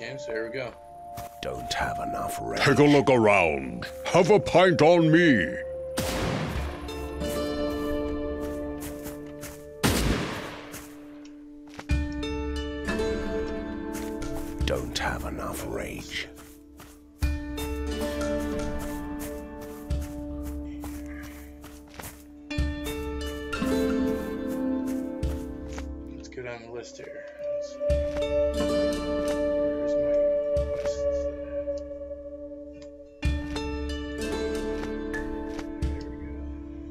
game, so here we go. Don't have enough rage. Take a look around. Have a pint on me. Don't have enough rage. Let's go down the list here. Where's my quests? There we go.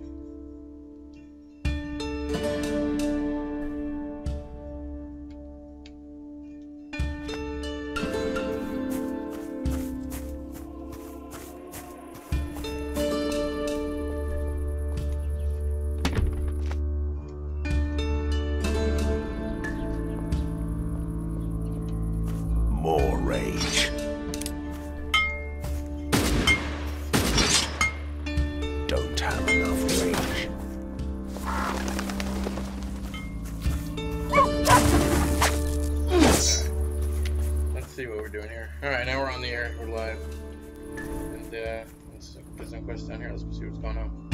More rage. Don't have enough rage. Let's see what we're doing here. Alright, now we're on the air. We're live. And let's get some quests down here. Let's go see what's going on.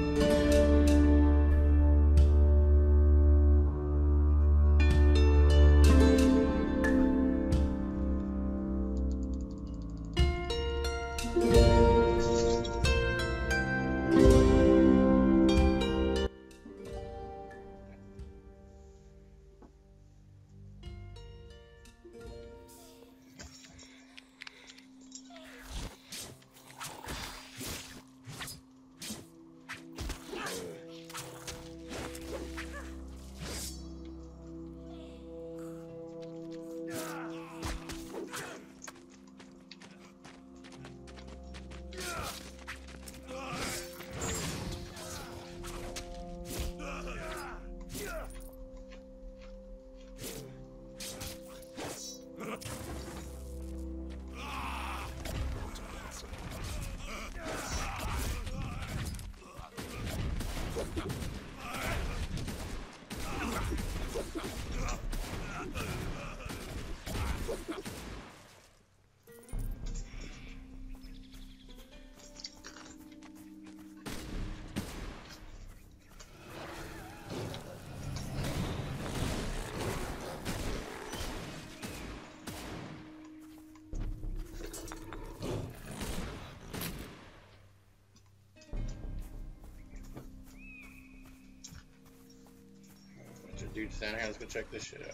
Dudes down here, let's go check this shit out.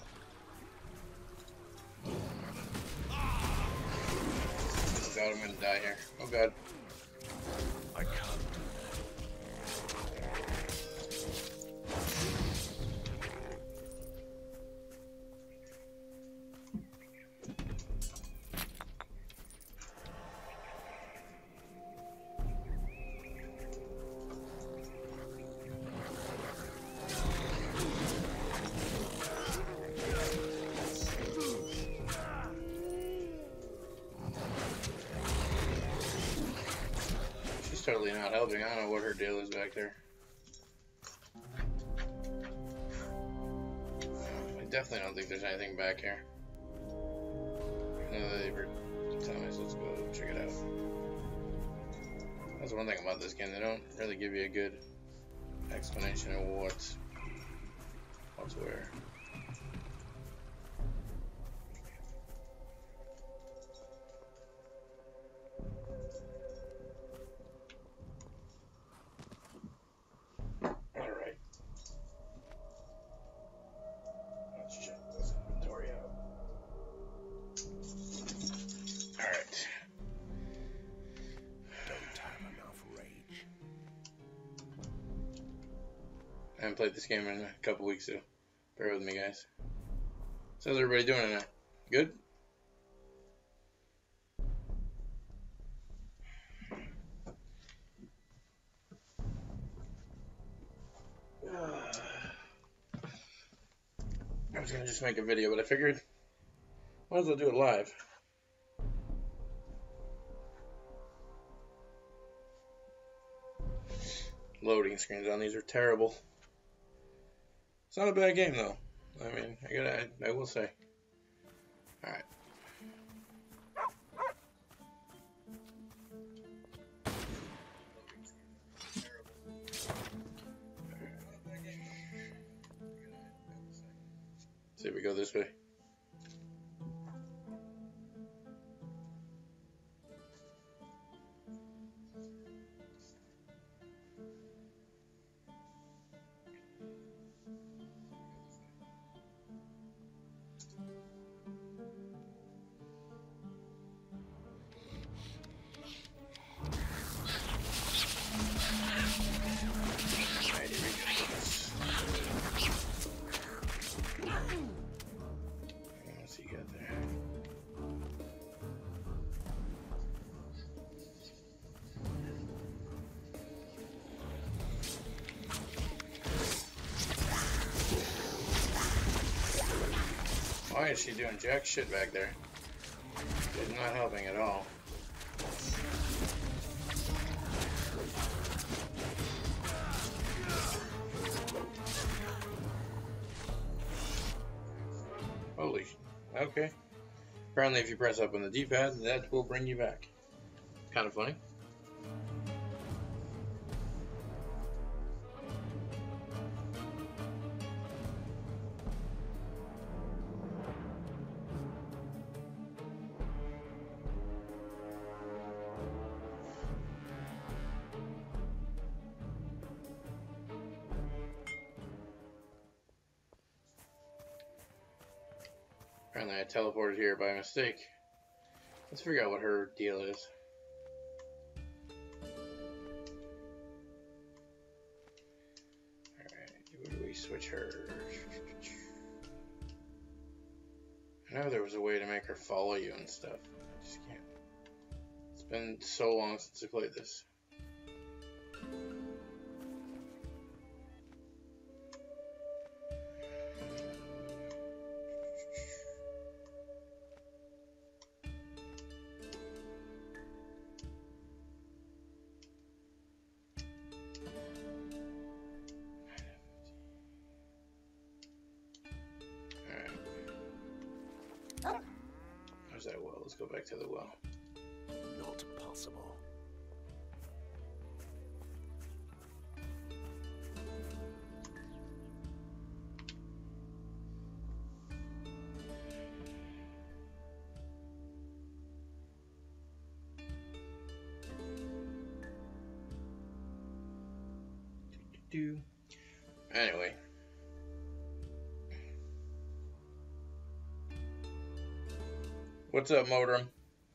Oh god, I'm gonna die here. Oh god. I can't. Totally not helping. I don't know what her deal is back there. I definitely don't think there's anything back here. No, they were telling us, let's go check it out. That's one thing about this game, they don't really give you a good explanation of what's where. I haven't played this game in a couple weeks, so bear with me, guys. So how's everybody doing tonight? Good? I was gonna just make a video, but I figured might as well do it live. Loading screens on these are terrible. It's not a bad game though. I mean, I will say. All right. See if we go this way. Why is she doing jack shit back there? She's not helping at all. Holy, okay. Apparently if you press up on the D-pad, that will bring you back. Kind of funny. Apparently I teleported here by mistake. Let's figure out what her deal is. Alright, where do we switch her? I know there was a way to make her follow you and stuff. I just can't. It's been so long since I played this. How's that well? Let's go back to the well. Not possible. Anyway. What's up, Motorum?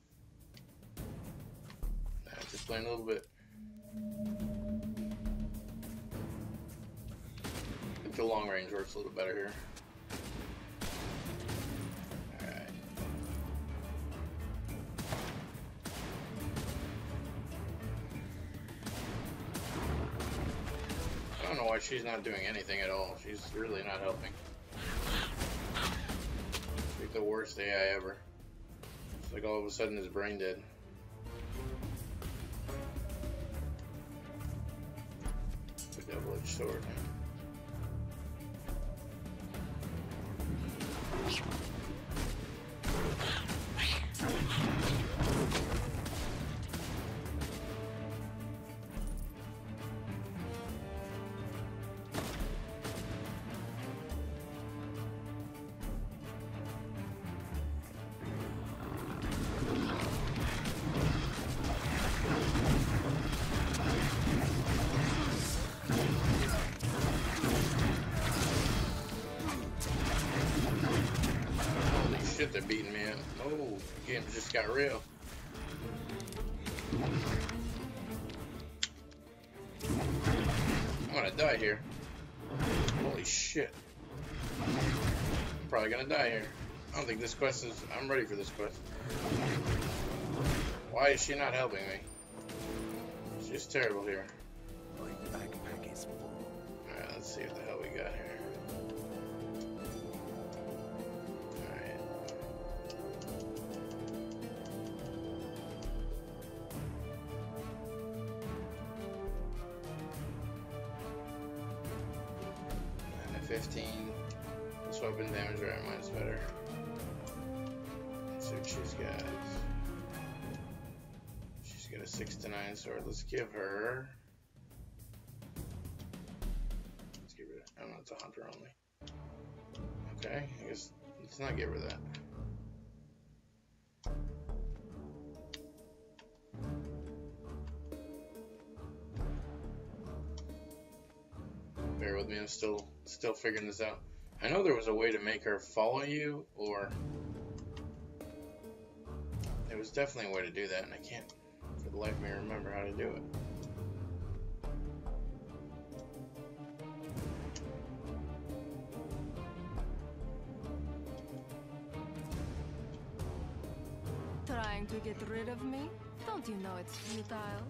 Nah, just playing a little bit. I think the long range works a little better here. Alright. I don't know why she's not doing anything at all. She's really not helping. She's like the worst AI ever. It's like all of a sudden his brain dead. A double-edged sword. Shit, they're beating me up. Oh, the game just got real. I'm gonna die here. Holy shit. I'm probably gonna die here. I don't think this quest is... I'm ready for this quest. Why is she not helping me? She's terrible here. My backpack is full. Alright, let's see what the hell we got here. Alright. 15. This weapon damage, right? Mine's better. Let's see what she's got. She's got a 6 to 9 sword. Let's give her. Let's give her. Oh no, it's a hunter only. Okay, I guess let's not give her that. Bear with me, I'm still figuring this out. I know there was a way to make her follow you, or there was definitely a way to do that, and I can't for the life of me remember how to do it. Trying to get rid of me? Don't you know it's futile?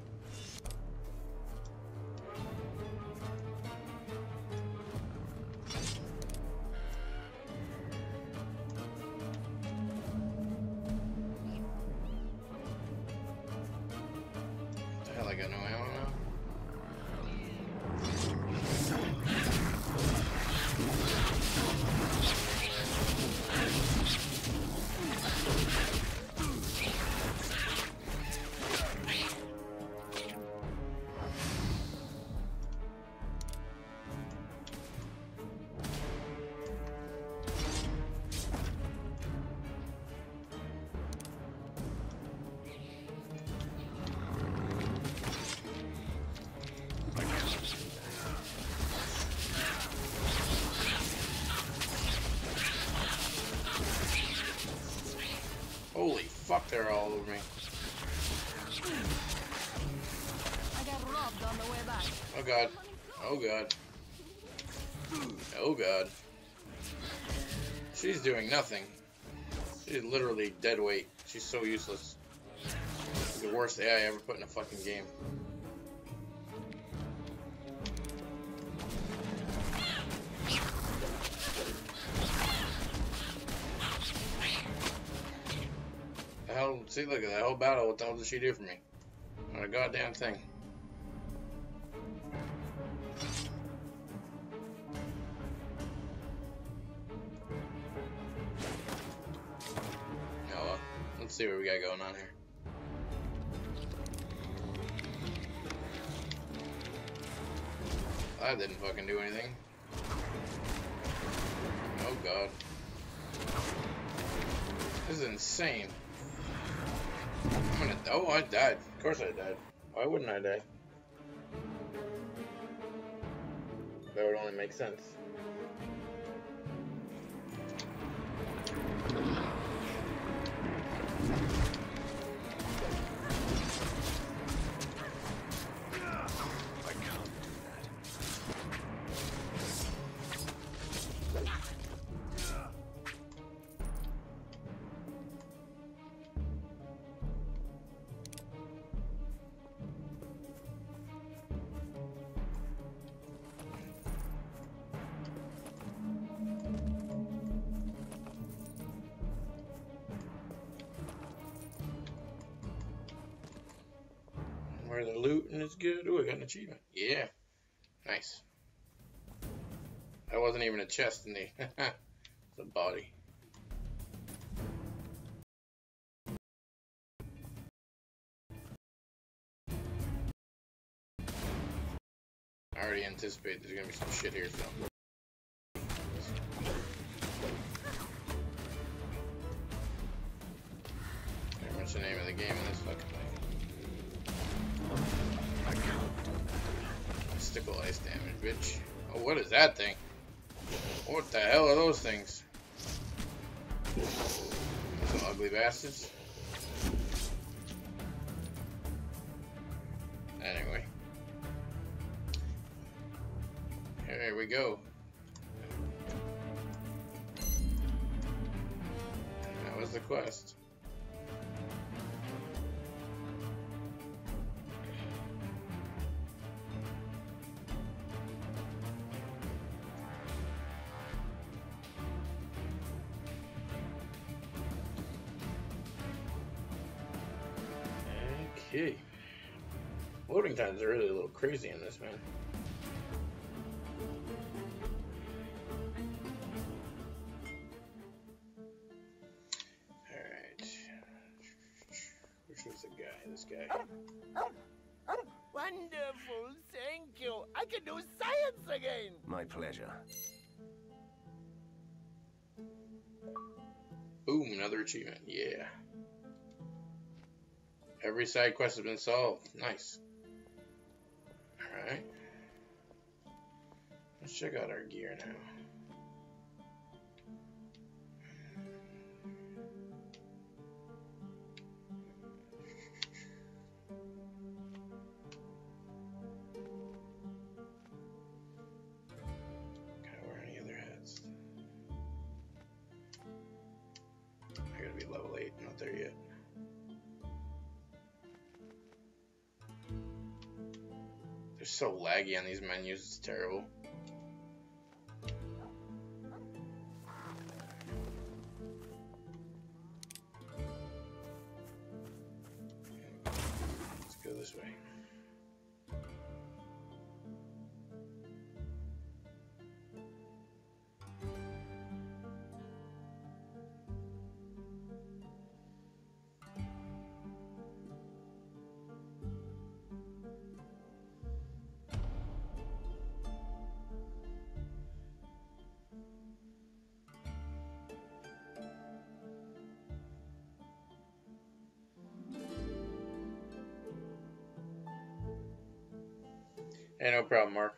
What the hell, I got no ammo now? Holy fuck, they're all over me. I got robbed on the way back. Oh god. Oh god. Oh god. She's doing nothing. She's literally dead weight. She's so useless. She's the worst AI ever put in a fucking game. The hell, see, look at that whole battle. What the hell did she do for me? Not a goddamn thing. Oh well, let's see what we got going on here. That didn't fucking do anything. Oh god. This is insane. I'm gonna. Oh, I died. Of course I died. Why wouldn't I die? That would only make sense. I can't do that. Where the looting is good. Oh, I got an achievement. Yeah. Nice. That wasn't even a chest in the. It's a body. I already anticipate there's gonna be some shit here, so. Pretty much the name of the game in this fucking thing. I can't do that. Mystical ice damage, bitch. Oh, what is that thing? What the hell are those things? Some ugly bastards. Anyway. Here we go. That was the quest. Okay. Loading times are really a little crazy in this, man. Alright. Which was the guy? This guy. Wonderful, thank you. I can do science again. My pleasure. Boom, another achievement. Yeah. Every side quest has been solved. Nice. Alright. Let's check out our gear now. Can I wear any other hats? I gotta be level 8, not there yet. They're so laggy on these menus, it's terrible. Let's go this way. Hey, no problem, Mark.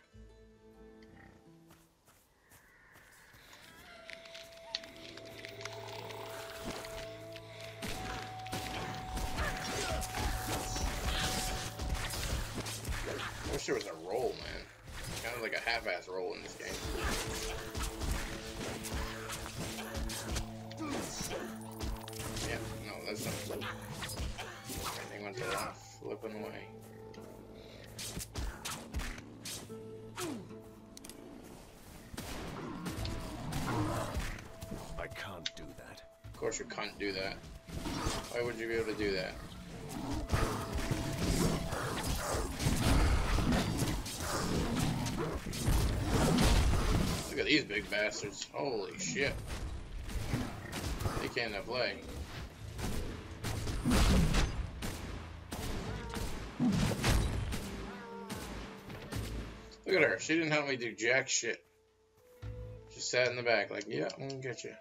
I wish there was a roll, man. Kind of like a half-ass roll in this game. Yeah, no, that's not flip. Everything went to that flipping away. I can't do that. Of course you can't do that. Why would you be able to do that? Look at these big bastards. Holy shit. They can't play. Look at her. She didn't help me do jack shit. Just sat in the back like, yeah, I'm gonna get you.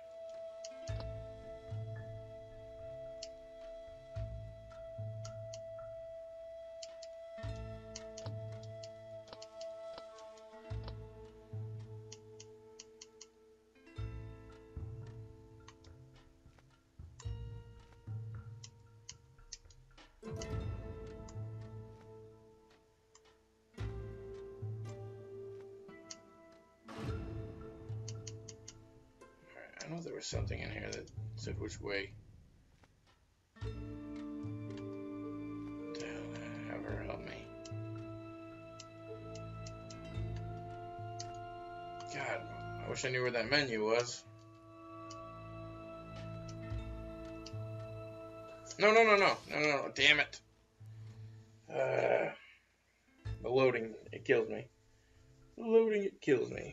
I know there was something in here that said which way. Have her help me. God, I wish I knew where that menu was. No, damn it. The loading, it kills me. The loading, it kills me.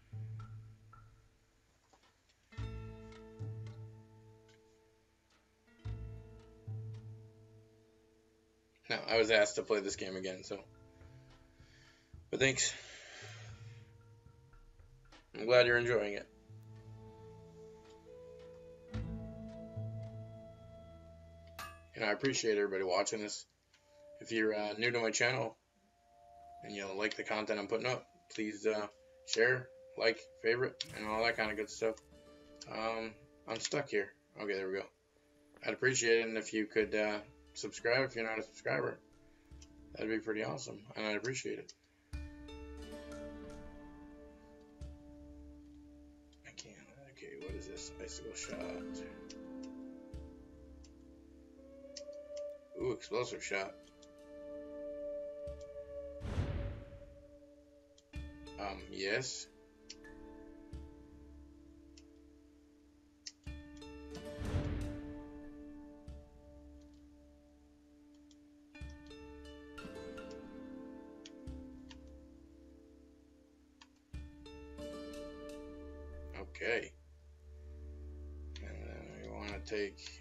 No, I was asked to play this game again, so. But thanks. I'm glad you're enjoying it. And I appreciate everybody watching this. If you're new to my channel and you like the content I'm putting up, please share, like, favorite, and all that kind of good stuff. I'm stuck here. Okay, there we go. I'd appreciate it if you could subscribe if you're not a subscriber. That'd be pretty awesome, and I'd appreciate it. I can't. Okay, what is this? Icicle shot. Ooh, explosive shot. Yes. Okay. And then we want to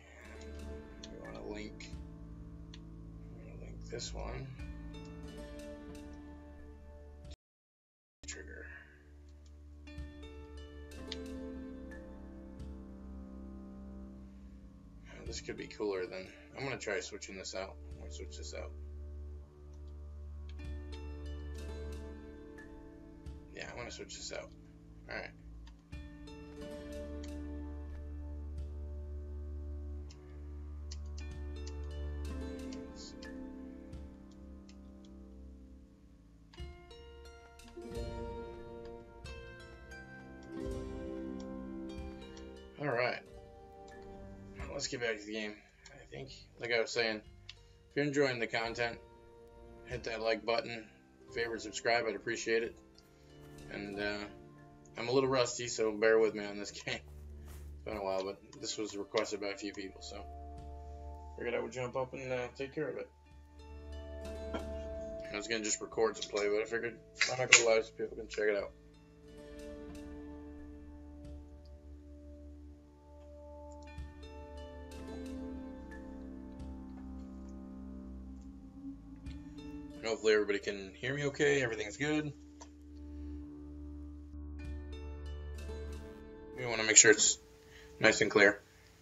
link this one. Trigger. this could be cooler than... I'm going to try switching this out. I'm going to switch this out. Yeah, I'm going to switch this out. Alright. Alright. Let's get back to the game. I think, like I was saying, if you're enjoying the content, hit that like button, favorite, subscribe, I'd appreciate it. And I'm a little rusty, so bear with me on this game. It's been a while, but this was requested by a few people, so figured I would jump up and take care of it. I was going to just record some play, but I figured why not go live so people can check it out. Hopefully everybody can hear me okay, everything's good. We want to make sure it's nice and clear.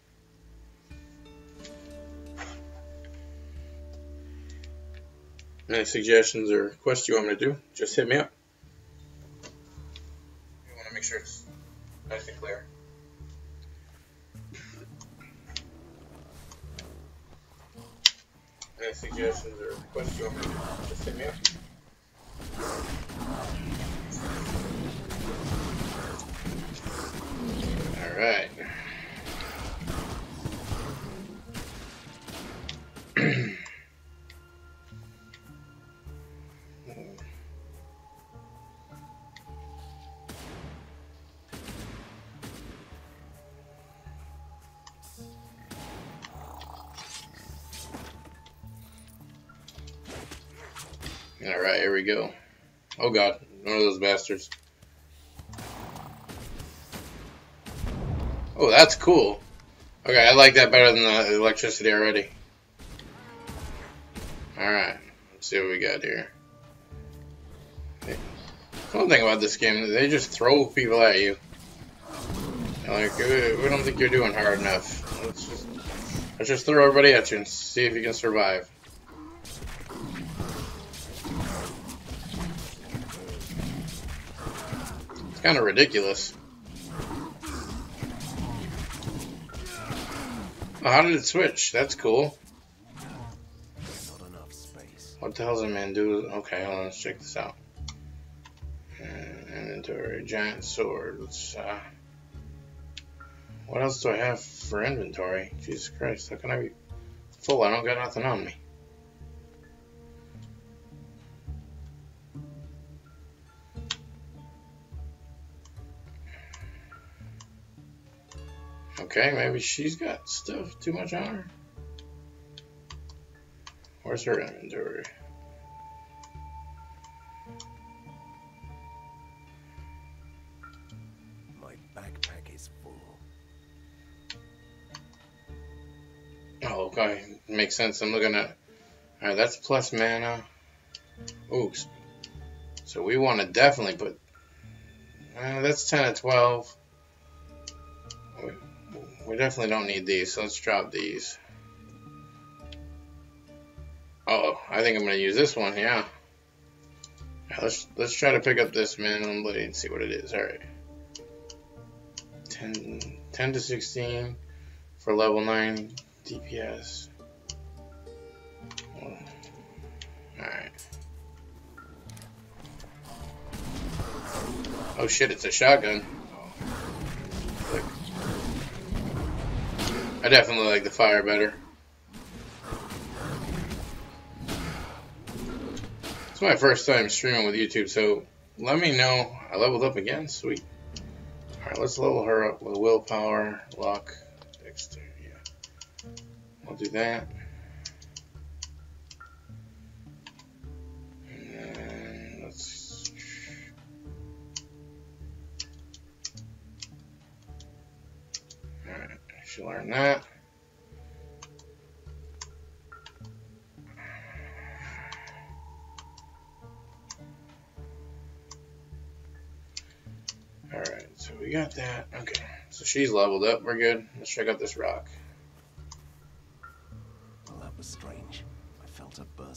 Any suggestions or requests you want me to do, just hit me up. We want to make sure it's nice and clear. Any suggestions or requests you want me to do, just hit me up. Alright. Alright, here we go. Oh god, one of those bastards. Oh, that's cool. Okay, I like that better than the electricity already. Alright, let's see what we got here. One thing about this game, they just throw people at you. Like, we don't think you're doing hard enough. Let's just throw everybody at you and see if you can survive. It's kind of ridiculous. Oh, how did it switch? That's cool. Not enough space. What the hell's a man do? Okay, hold on, let's check this out. Inventory, giant sword. Let's, what else do I have for inventory? Jesus Christ, how can I be full? I don't got nothing on me. Okay, maybe she's got stuff too much on her. Where's her inventory? My backpack is full. Oh, okay, makes sense. I'm looking at. Alright, that's plus mana. Oops. So we want to definitely put. That's 10 of 12. We definitely don't need these, so let's drop these. Oh, I think I'm gonna use this one, yeah. Let's try to pick up this minimum blade and see what it is. Alright. 10 to 16 for level 9 DPS. Alright. Oh shit, it's a shotgun. Look. I definitely like the fire better. It's my first time streaming with YouTube, so let me know. I leveled up again? Sweet. Alright, let's level her up with willpower, luck, dexterity. Yeah. We'll do that. And then let's... Alright, I should learn that. Alright, so we got that. Okay, so she's leveled up. We're good. Let's check out this rock.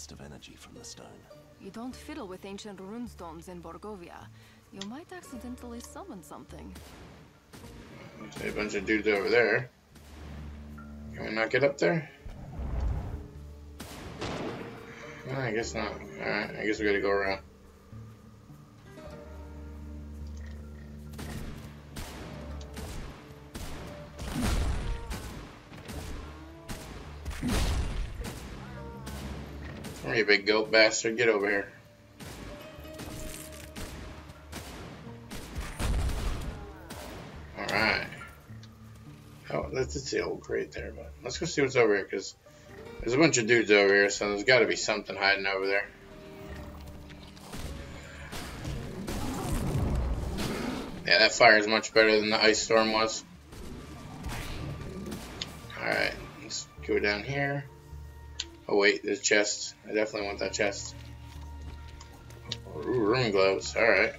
burst of energy from the stone. You don't fiddle with ancient runestones in Borgovia. You might accidentally summon something. There's a bunch of dudes over there. Can we not get up there? No, I guess not. Alright, I guess we gotta go around. Come here, you big goat bastard. Get over here. Alright. Oh, that's the old crate there, but let's go see what's over here, because there's a bunch of dudes over here, so there's got to be something hiding over there. Yeah, that fire is much better than the ice storm was. Alright, let's go down here. Oh wait, there's chests. I definitely want that chest. Ooh, rune gloves. Alright.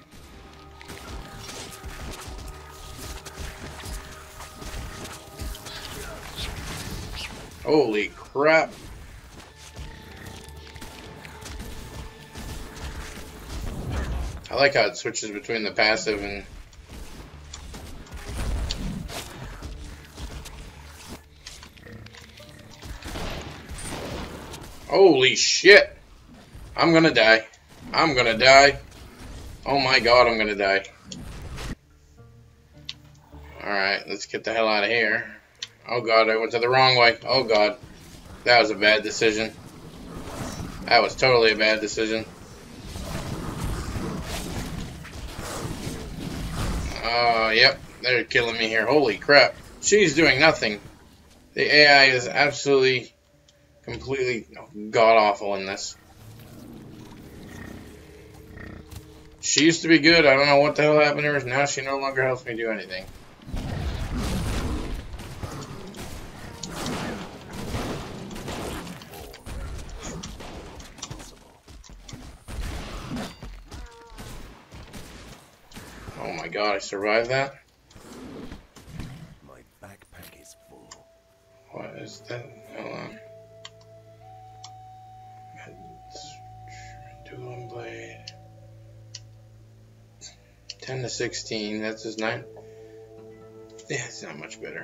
Holy crap. I like how it switches between the passive and... Holy shit! I'm gonna die. I'm gonna die. Oh my god, I'm gonna die. Alright, let's get the hell out of here. Oh god, I went to the wrong way. Oh god. That was a bad decision. That was totally a bad decision. Yep, they're killing me here. Holy crap. She's doing nothing. The AI is absolutely, completely god-awful in this. She used to be good. I don't know what the hell happened to her. Now she no longer helps me do anything. Oh my god, I survived that? My backpack is full. What is that? Hold on. Dual blade. 10 to 16, that's his 9. Yeah, it's not much better.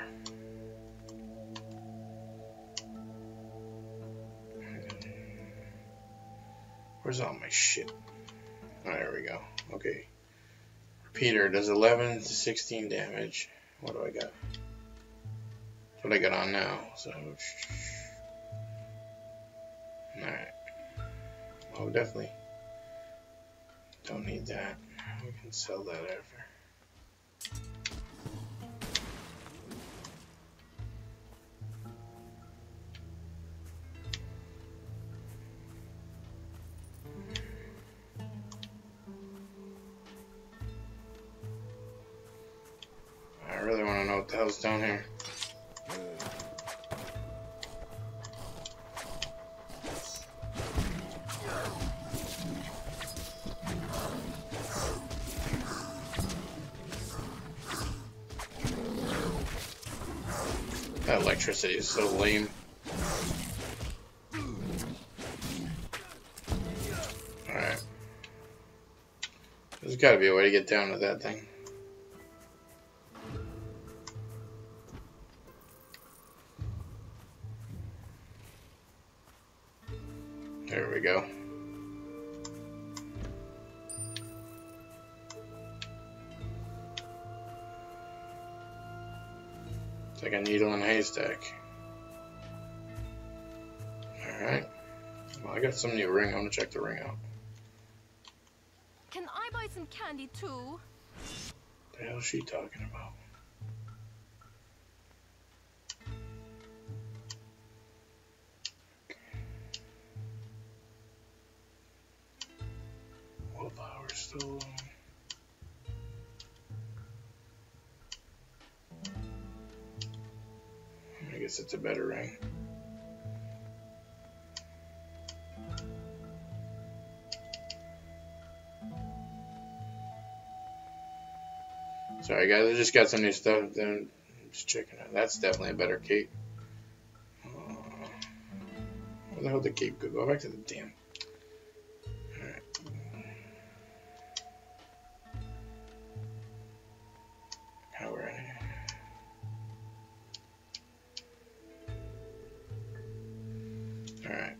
Where's all my shit? Oh, there we go. Okay. Repeater does 11 to 16 damage. What do I got? That's what I got on now. So, alright. Oh, definitely don't need that. We can sell that after. I really want to know what the hell's down here. That electricity is so lame. Alright. There's gotta be a way to get down to that thing. There we go. It's like a needle in a haystack. Alright. Well, I got some new ring. I want to check the ring out. Can I buy some candy too? What the hell is she talking about? Willpower still low. I guess it's a better ring. Sorry guys, I just got some new stuff. Then just checking out. That's definitely a better cape. the hell did Cape go? Go back to the damn. Alright. How we're in here. Alright.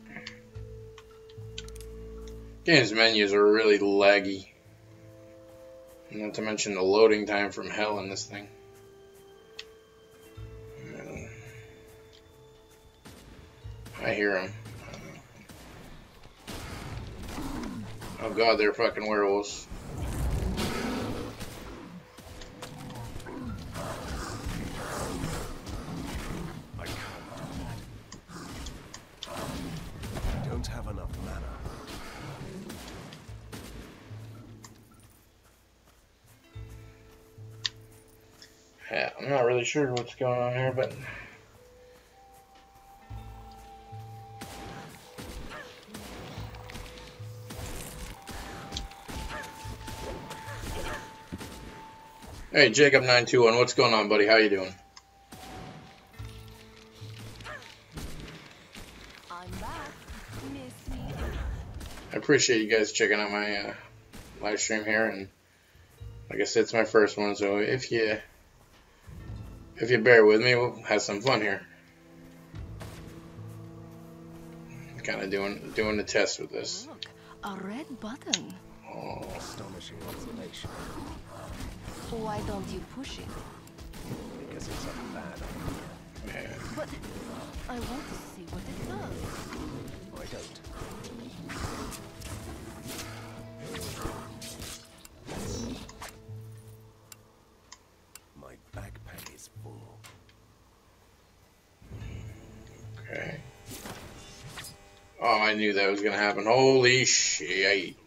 Game's menus are really laggy. Not to mention the loading time from hell in this thing. I hear them. Oh god, they're fucking werewolves. I don't have enough mana. Yeah, I'm not really sure what's going on here, but hey, Jacob921, what's going on, buddy? How you doing? I'm back. Miss me? I appreciate you guys checking out my live stream here, and like I said, it's my first one, so if you bear with me, we'll have some fun here. Kind of doing the test with this. Look, a red button. Oh, Astonishing observation. Why don't you push it? Because it's a bad idea. man. But I want to see what it does. I don't. My backpack is full. Okay. Oh, I knew that was gonna happen. Holy shit!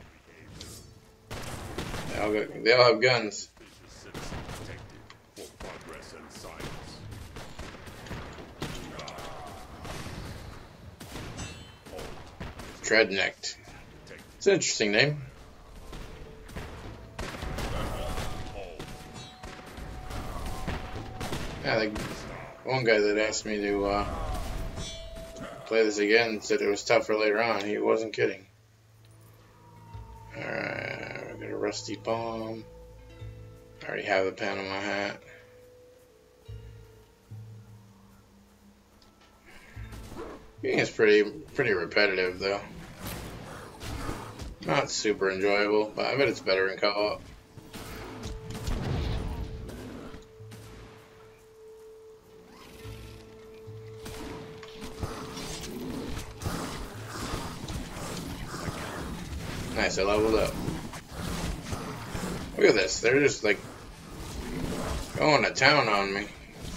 They all have guns. Dreadnecked. It's an interesting name. Yeah, like one guy that asked me to play this again said it was tougher later on. He wasn't kidding. Alright, we got a rusty bomb. I already have the Panama hat. It's pretty repetitive though. Not super enjoyable, but I bet it's better in co-op. Nice, I leveled up. Look at this, they're just like going to town on me.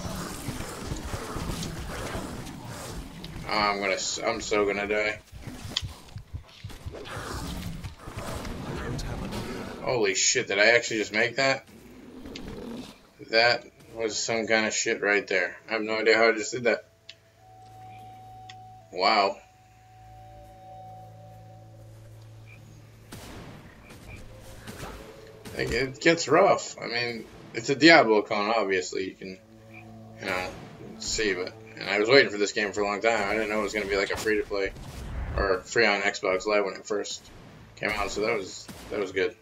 Oh, I'm so gonna die. Holy shit, did I actually just make that? That was some kind of shit right there. I have no idea how I just did that. Wow. It gets rough. I mean, it's a Diablo clone, obviously. You can, see, but... And I was waiting for this game for a long time. I didn't know it was going to be like a free-to-play or free on Xbox Live when it first came out, so that was good.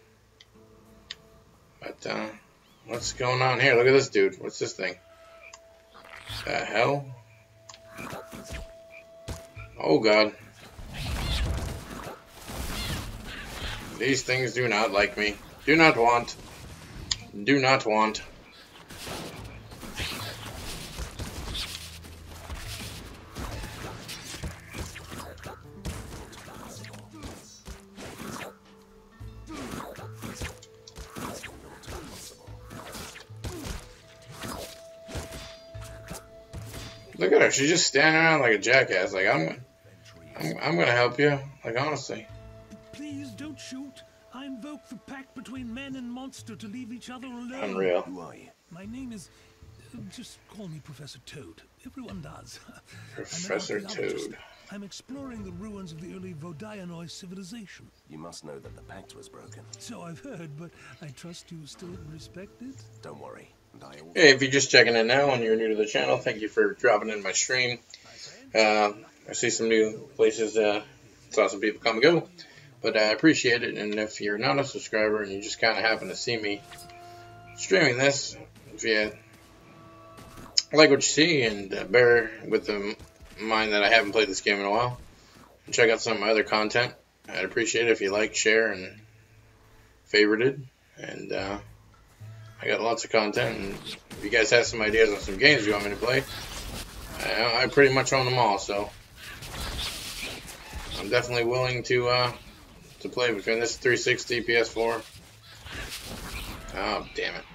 But, what's going on here? Look at this dude. What's this thing? The hell? Oh, God. These things do not like me. Do not want. Do not want. Look at her. She's just standing around like a jackass. Like, I'm gonna help you. Like, honestly. Please don't shoot. I invoke the pact between man and monster to leave each other alone. Unreal. Who are you? My name is... just call me Professor Toad. Everyone does. Professor Toad. I'm exploring the ruins of the early Vodianoi civilization. You must know that the pact was broken. So I've heard, but I trust you still respect it? Don't worry. And I also... Hey, if you're just checking in now and you're new to the channel, thank you for dropping in my stream. I see some new places. Saw some people come and go, but I appreciate it. And if you're not a subscriber and you just kind of happen to see me streaming this, if you like what you see and bear with the mind that I haven't played this game in a while, and check out some of my other content, I'd appreciate it if you like, share, and favorited. And I got lots of content, and if you guys have some ideas on some games you want me to play, I pretty much own them all, so I'm definitely willing to play between this 360, PS4. Oh, damn it.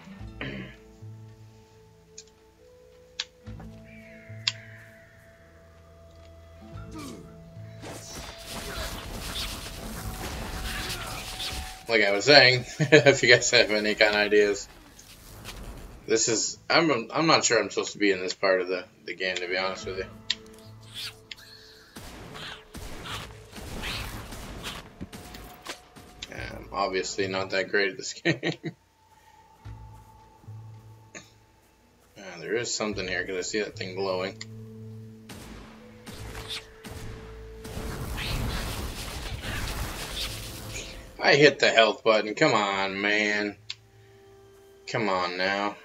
Like I was saying, if you guys have any kind of ideas, this is, I'm not sure I'm supposed to be in this part of the game, to be honest with you. I'm obviously not that great at this game. There is something here because I see that thing glowing. I hit the health button. Come on, man. Come on now.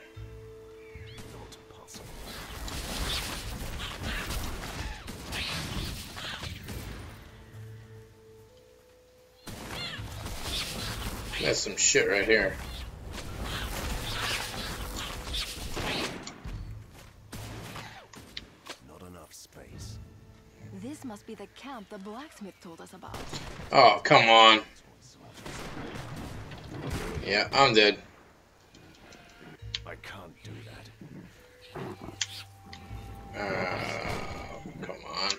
That's some shit right here. Not enough space. This must be the camp the blacksmith told us about. Oh, come on. Yeah, I'm dead. I can't do that. Come on.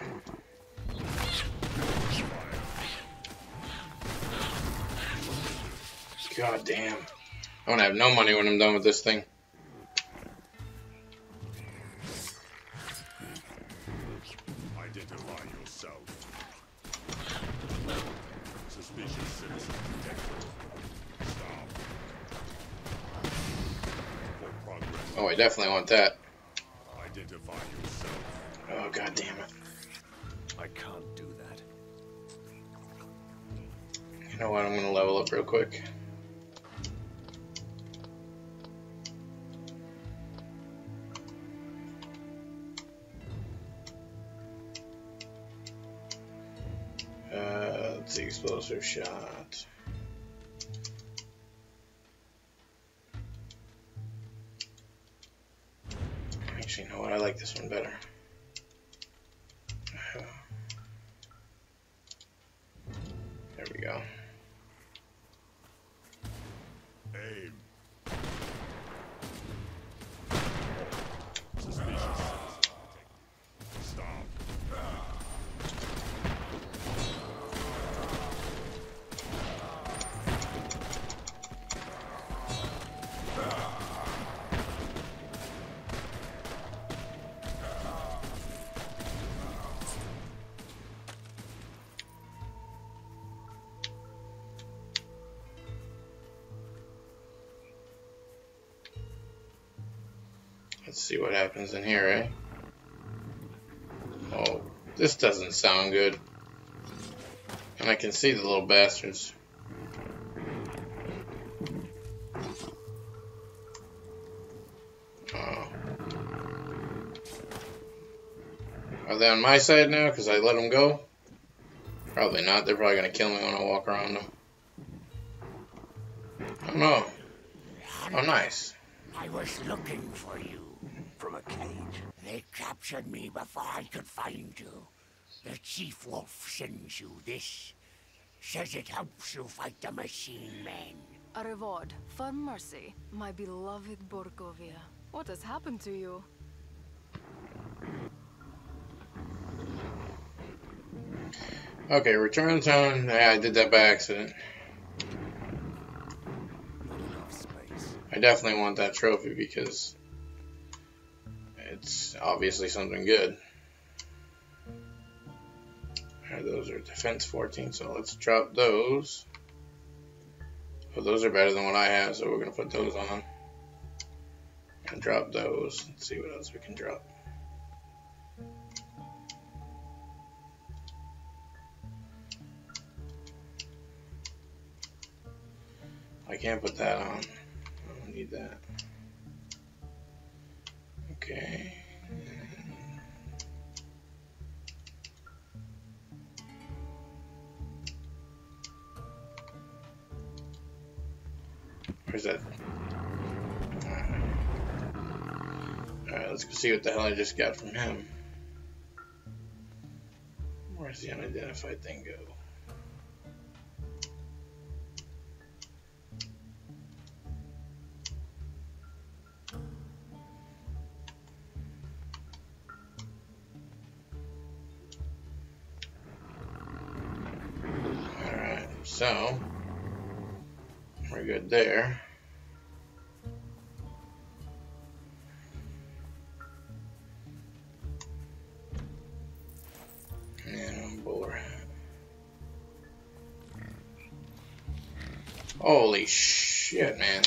God damn. I'm gonna have no money when I'm done with this thing. Identify yourself. Suspicious citizen detected. Stop. For progress. Oh, I definitely want that. Identify yourself. Oh, god damn it. I can't do that. You know what? I'm gonna level up real quick. Let's see, explosive shot. Actually, you know what? I like this one better. There we go. Aim. Suspicious citizen detected. Stop. Let's see what happens in here, eh? Oh, this doesn't sound good. And I can see the little bastards. Oh. Are they on my side now because I let them go? Probably not. They're probably going to kill me when I walk around them. I don't know. Oh, nice. I was looking for you. From a cage. They captured me before I could find you. The chief wolf sends you this. Says it helps you fight the machine men. A reward for mercy, my beloved Borgovia. What has happened to you? Okay, return zone. Yeah, I did that by accident. Not enough space. I definitely want that trophy because it's obviously something good. Those are defense 14, so let's drop those. Oh, those are better than what I have, so we're going to put those on. And drop those. Let's see what else we can drop. I can't put that on. I don't need that. Okay. Where's that? Alright, let's go see what the hell I just got from him. Where's the unidentified thing go? Alright, so we're good there. Holy shit, man.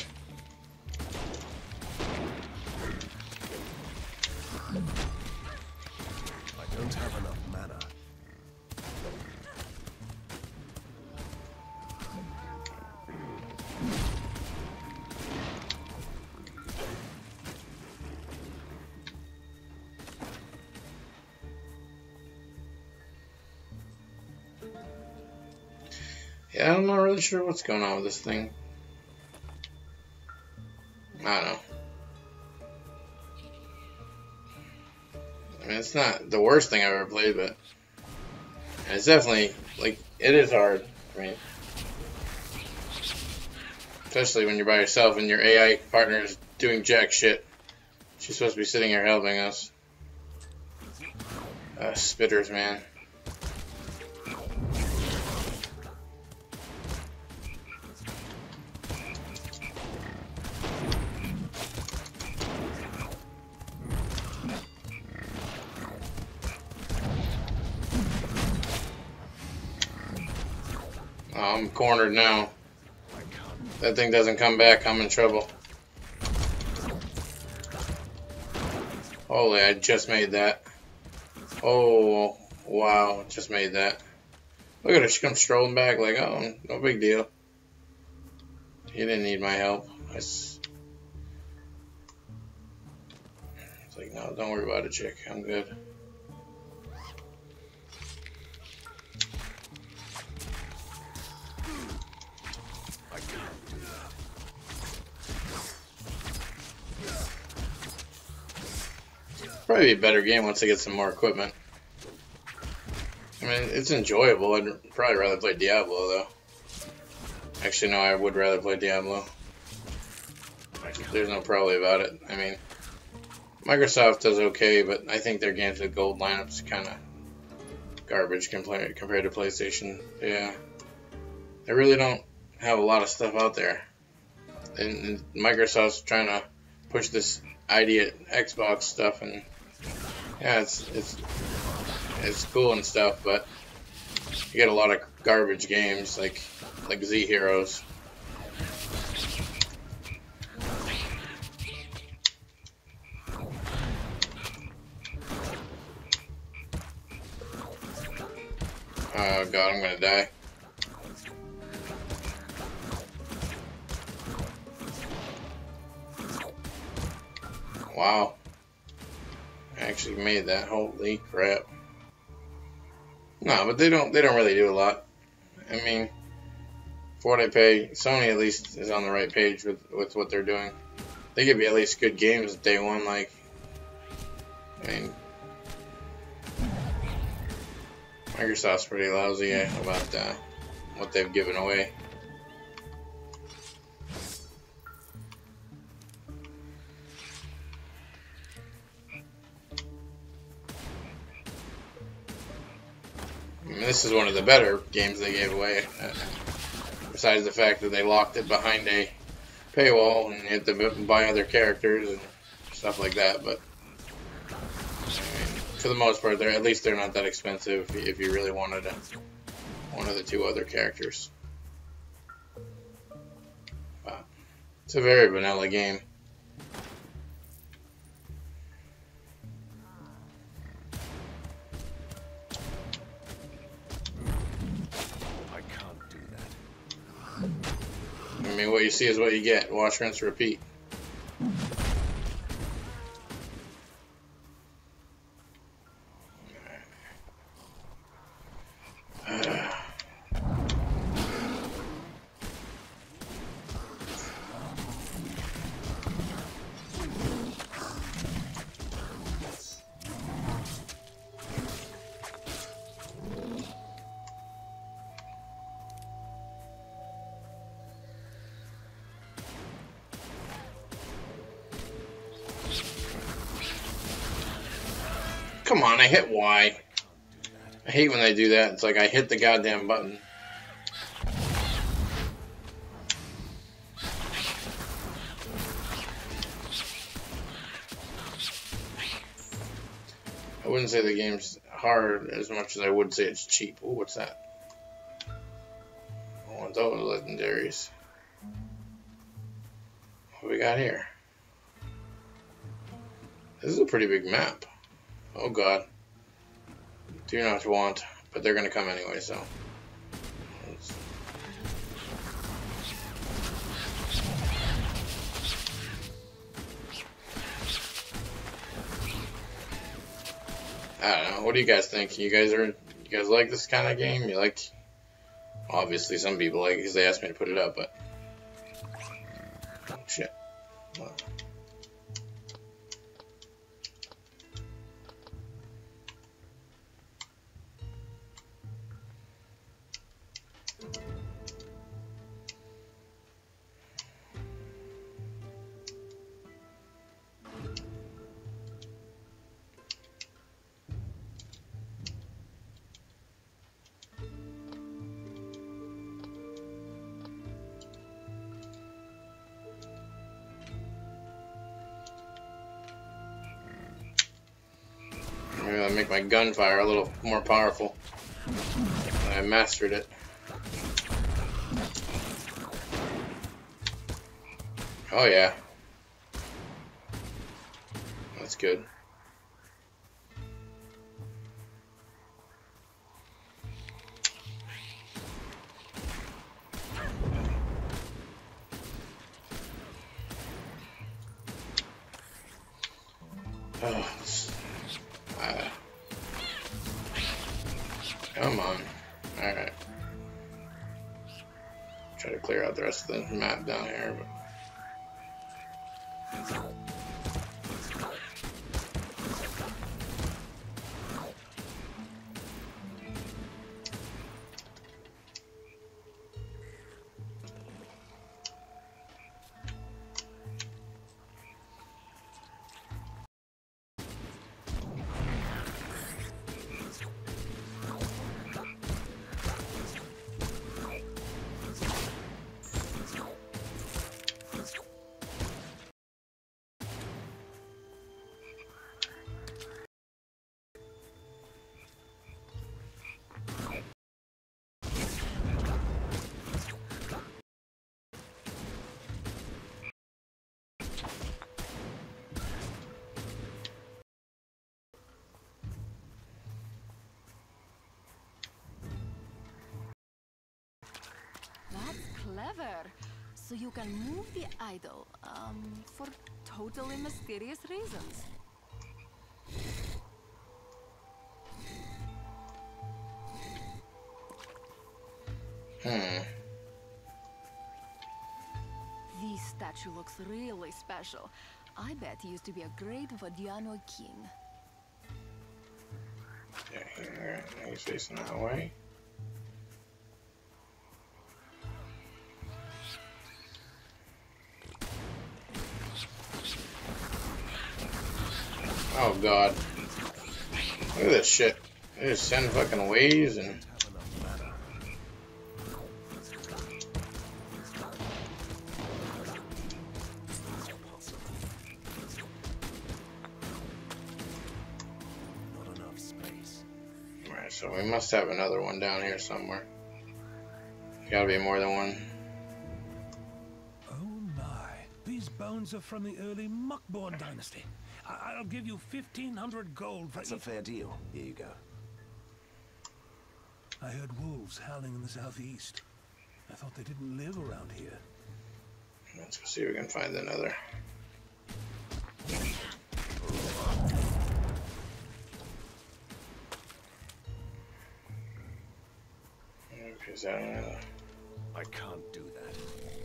I don't have enough mana. Yeah, I'm not really sure what's going on with this thing. I don't know. I mean, it's not the worst thing I've ever played, but it's definitely, like, it is hard. I mean, especially when you're by yourself and your AI partner is doing jack shit. She's supposed to be sitting here helping us. Spitters, man. I'm cornered now. That thing doesn't come back, I'm in trouble. Holy, I just made that. Oh, wow, just made that. Look at her, she comes strolling back like, oh, no big deal. You didn't need my help. It's like, no, don't worry about it, chick. I'm good. Probably be a better game once I get some more equipment. I mean, it's enjoyable. I'd probably rather play Diablo, though. Actually, no, I would rather play Diablo. There's no probably about it. I mean, Microsoft does okay, but I think their games with gold lineup's kind of garbage compared to PlayStation. Yeah. They really don't have a lot of stuff out there. And Microsoft's trying to push this idea Xbox stuff, and yeah, it's cool and stuff, but you get a lot of garbage games like Z Heroes. Oh god, I'm gonna die. Wow. I actually made that. Holy crap. No, but they don't really do a lot. I mean, for what I pay, Sony at least is on the right page with what they're doing. They give you at least good games day one, like, I mean, Microsoft's pretty lousy about what they've given away. I mean, this is one of the better games they gave away, besides the fact that they locked it behind a paywall and you had to buy other characters and stuff like that. But I mean, for the most part, at least they're not that expensive if you really wanted one of the two other characters. Wow. It's a very vanilla game. I mean, what you see is what you get. Wash, rinse, repeat. Come on, I hit Y. I hate when they do that. It's like I hit the goddamn button. I wouldn't say the game's hard as much as I would say it's cheap. Ooh, what's that? I want those legendaries. What we got here? This is a pretty big map. Oh god. Do not want, but they're gonna come anyway, so. I don't know. What do you guys think? You guys like this kind of game? You like? Obviously, some people like it because they asked me to put it up, but oh, shit. Well. Maybe I'll make my gunfire a little more powerful. I mastered it. Oh yeah. That's good. Oh. Come on. Alright. Try to clear out the rest of the map down here, but Clever. So you can move the idol, for totally mysterious reasons. This statue looks really special. I bet he used to be a great Vadiano king. yeah, here, he's facing that way. Oh god. Look at this shit. They just send fucking waves and... Alright, so we must have another one down here somewhere. Gotta be more than one. Oh my. These bones are from the early Muckborn dynasty. I'll give you 1,500 gold for... That's a fair deal. Here you go. I heard wolves howling in the southeast. I thought they didn't live around here. Let's go see if we can find another. Okay, is that another? I can't do that.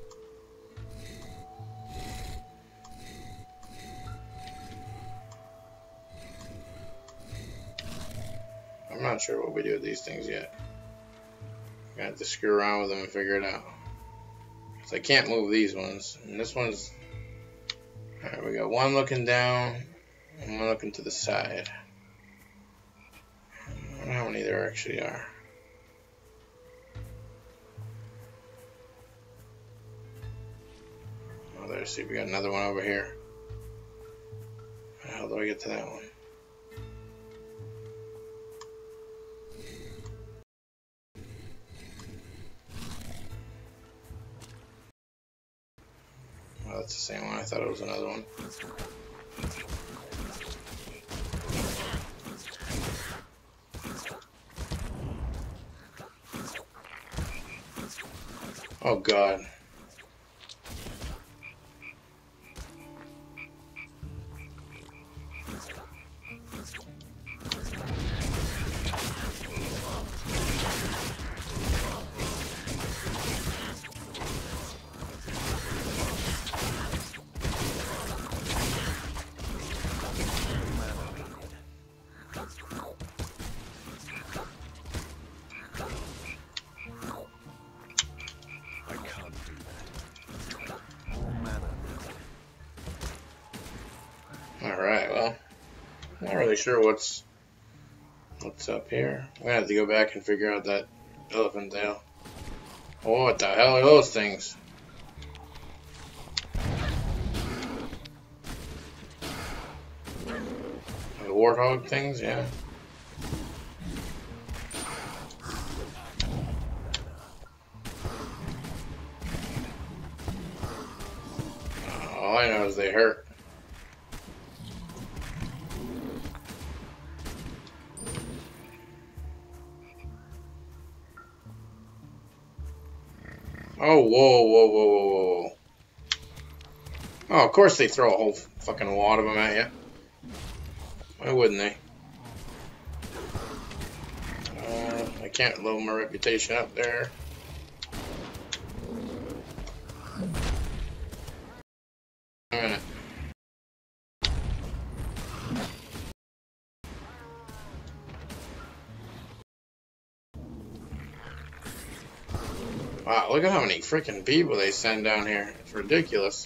I'm not sure what we do with these things yet. I'm gonna have to screw around with them and figure it out. Cause I can't move these ones. And this one's... Alright, we got one looking down and one looking to the side. I don't know how many there actually are. Oh, there, see, we got another one over here. How do I get to that one? Oh, that's the same one. I thought it was another one. Oh God. Alright, well, not really sure what's up here. I'm gonna have to go back and figure out that elephant tail. Oh, what the hell are those things? The warthog things, yeah. All I know is they hurt. Oh, whoa, whoa, whoa, whoa, whoa. Oh, of course they throw a whole fucking wad of them at you. Why wouldn't they? I can't lower my reputation up there. A minute. Wow, look at how many freaking people they send down here. It's ridiculous.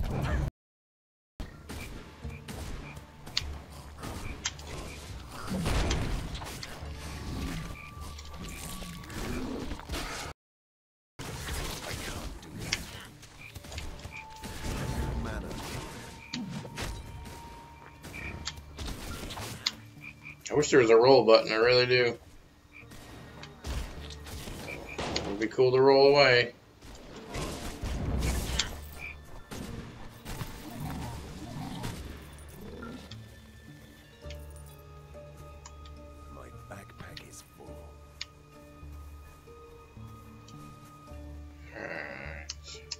I wish there was a roll button, I really do. It would be cool to roll away. My backpack is full. Alright.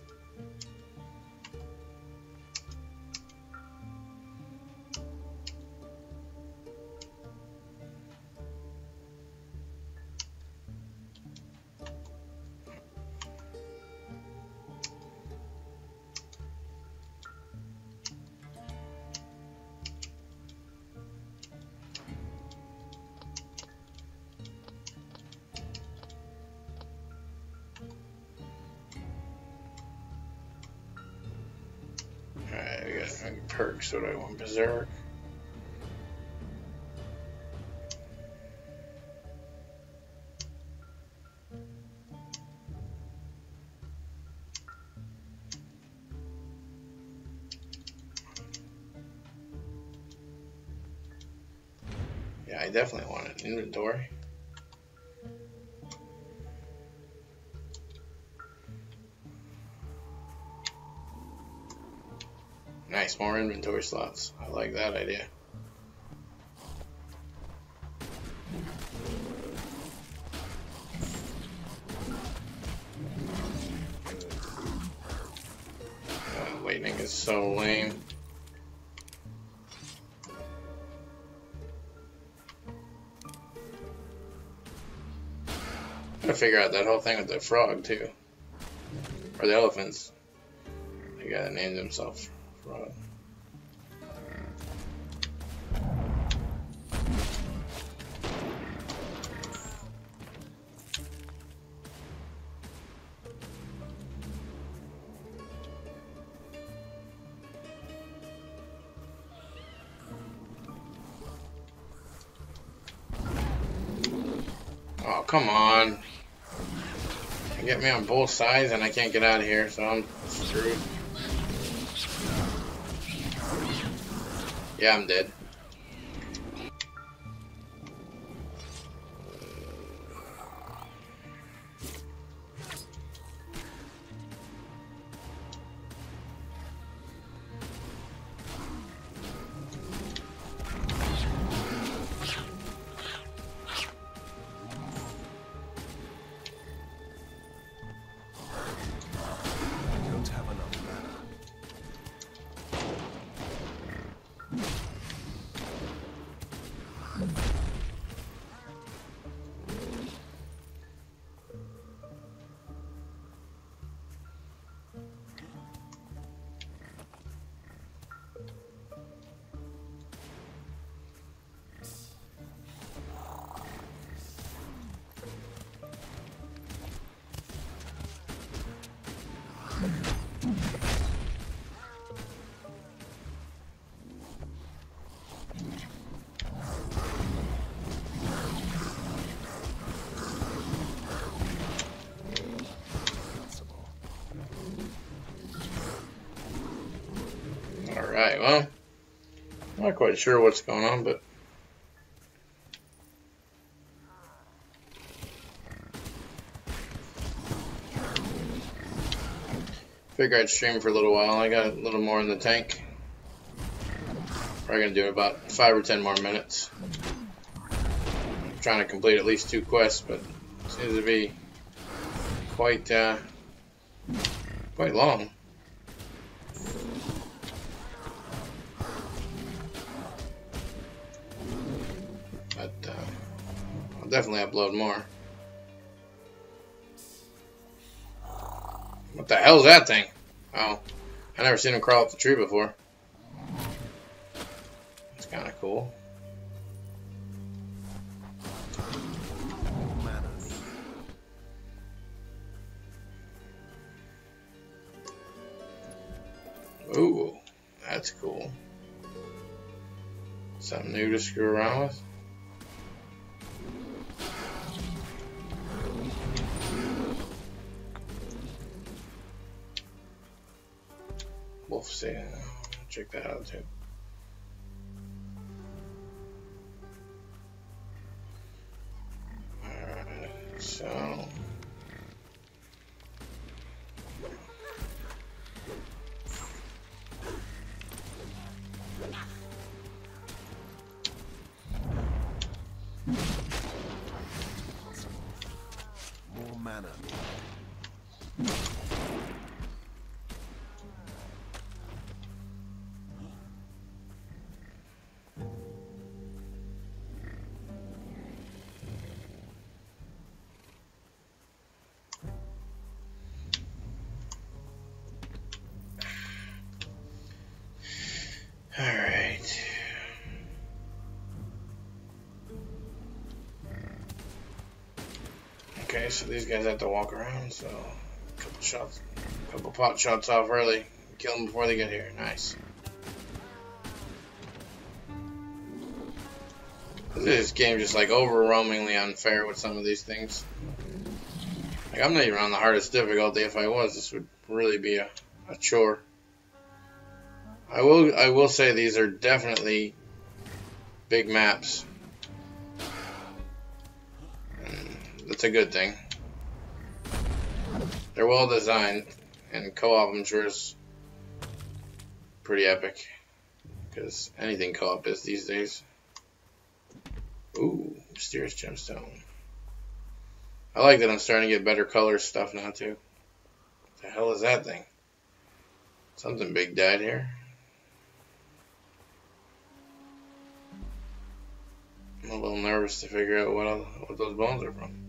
Alright, we got perks. What do I want? Berserk. Yeah, I definitely want an inventory. Nice, more inventory slots. I like that idea. is so lame. Gotta figure out that whole thing with the frog too. Or the elephants. The guy that named himself Frog. Oh, come on. You get me on both sides and I can't get out of here, so I'm screwed. Yeah, I'm dead. Don't have enough mana. Alright, well, I'm not quite sure what's going on, but figure I'd stream for a little while. I got a little more in the tank. Probably gonna do about 5 or 10 more minutes. I'm trying to complete at least 2 quests, but it seems to be quite long. But I'll definitely upload more. What the hell is that thing? Oh, I never seen him crawl up the tree before. It's kind of cool. Mana. Ooh, that's cool. Something new to screw around with. Wolf say, check that out too. Alright, so More mana. alright. Okay, so these guys have to walk around, so a couple pot shots off early. Kill them before they get here. Nice. This game just like overwhelmingly unfair with some of these things. Like, I'm not even on the hardest difficulty. If I was, this would really be a chore. I will say these are definitely big maps. And that's a good thing. They're well designed, and co-op I'm sure is pretty epic, because anything co-op is these days. Ooh, mysterious gemstone. I like that I'm starting to get better color stuff now too. What the hell is that thing? Something big died here. I'm a little nervous to figure out what those bones are from.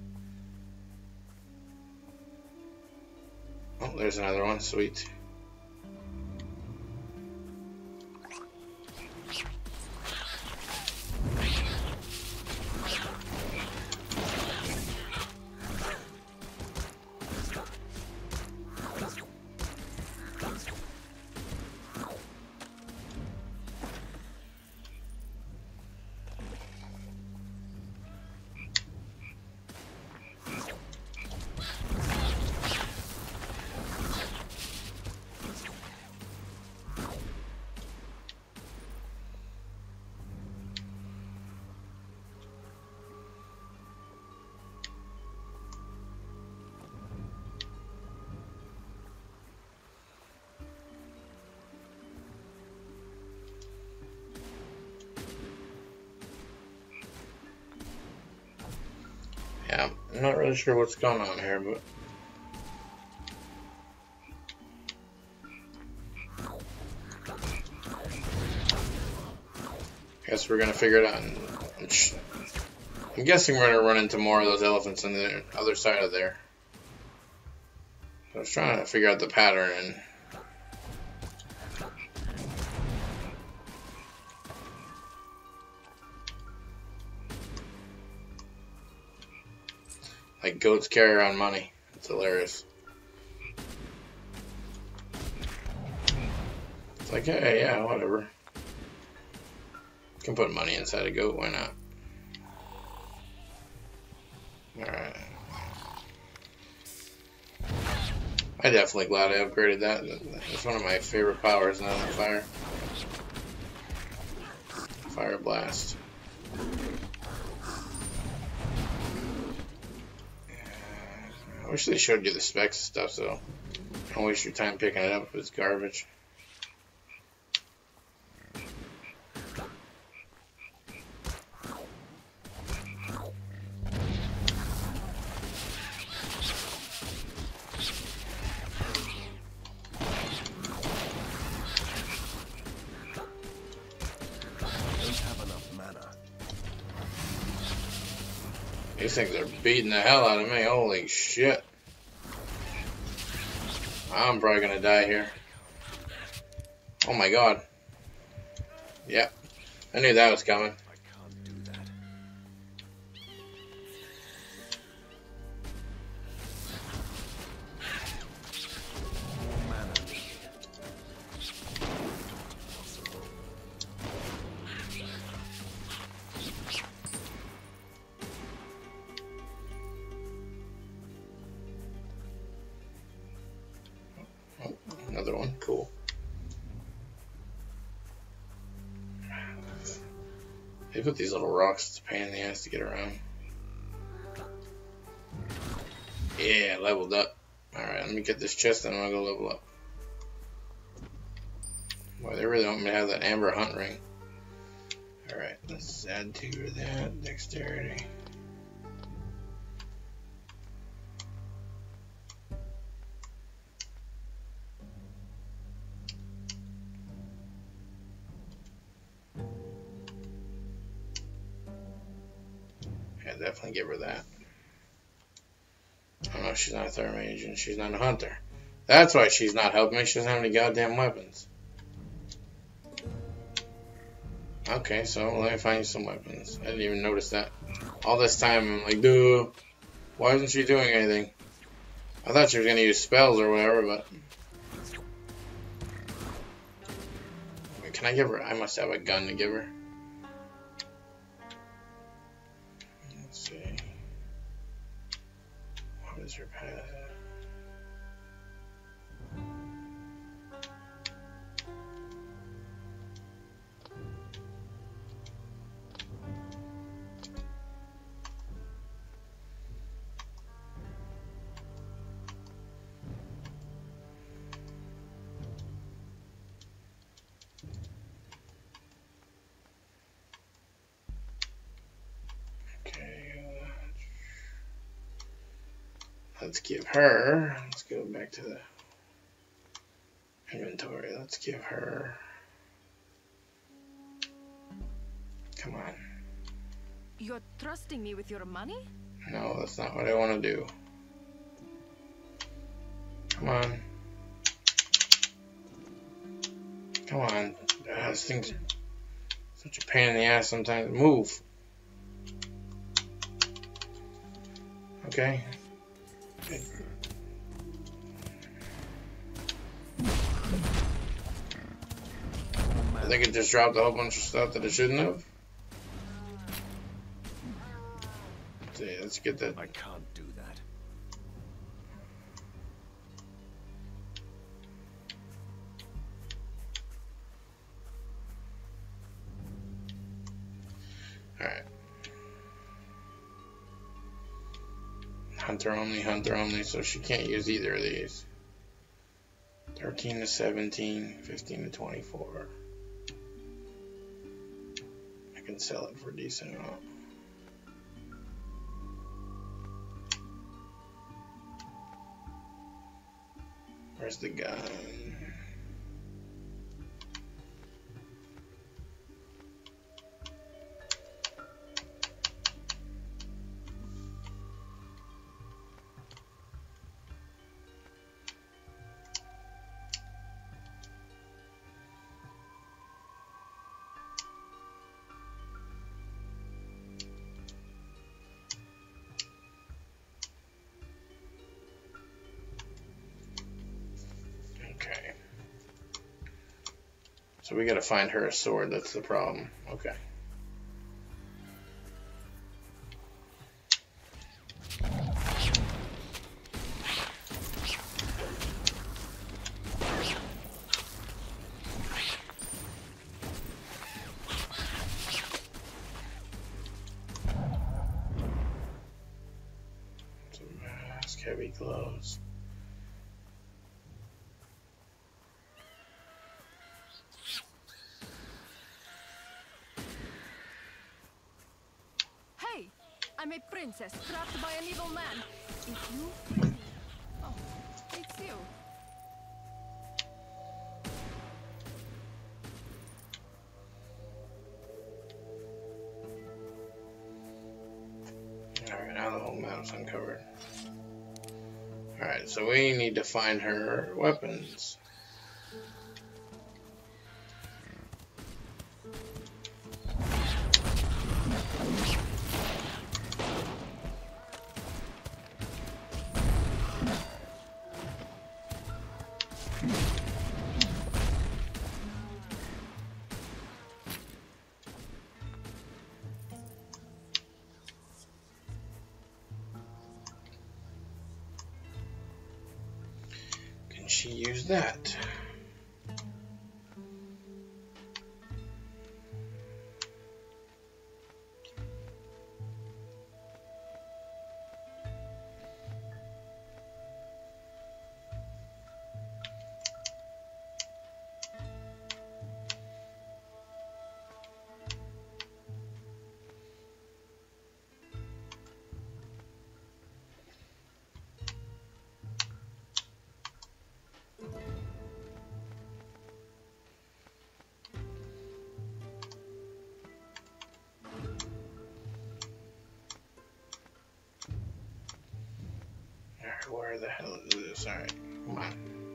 Oh, there's another one. Sweet. Yeah, I'm not really sure what's going on here, but I guess we're gonna figure it out. I'm guessing we're gonna run into more of those elephants on the other side of there. I was trying to figure out the pattern, and like goats carry around money. It's hilarious. It's like, hey, yeah, whatever. You can put money inside a goat, why not? Alright. I'm definitely glad I upgraded that. It's one of my favorite powers now, fire. Fire blast. I wish they showed you the specs and stuff, so don't waste your time picking it up if it's garbage. These things are beating the hell out of me. Holy shit. I'm probably gonna die here. Oh my god. Yep. I knew that was coming. I can't do that. Mana need. Oh, another one. Cool. They put these little rocks, it's a pain in the ass to get around. Yeah, leveled up. Alright, let me get this chest and I'll go level up. Boy, they really want me to have that amber hunt ring. Alright, let's add 2 of that. Dexterity. Yeah, definitely give her that. Oh no, she's not a third mage and she's not a hunter. That's why she's not helping me. She doesn't have any goddamn weapons. Okay, so let me find you some weapons. I didn't even notice that. All this time I'm like, duh. Why isn't she doing anything? I thought she was gonna use spells or whatever, but wait, can I give her? I must have a gun to give her. Let's see. What is her path? Let's give her, let's go back to the Inventory. Let's give her. Come on. You're trusting me with your money? No, that's not what I want to do. Come on. Come on. This thing's such a pain in the ass sometimes. Move. Okay. I think it just dropped a whole bunch of stuff that it shouldn't have. See, let's get that. I can't do that. Alright. Hunter only, so she can't use either of these. 13 to 17, 15 to 24. I can sell it for a decent amount. Where's the gun? Okay. So we gotta find her a sword, that's the problem. Okay. So mask, heavy gloves. Hey, I'm a princess trapped by an evil man. If you free me... Oh, it's you. Alright, now the whole map's uncovered. Alright, so we need to find her weapons. Can she use that? Alright, where the hell is this? Alright, come on.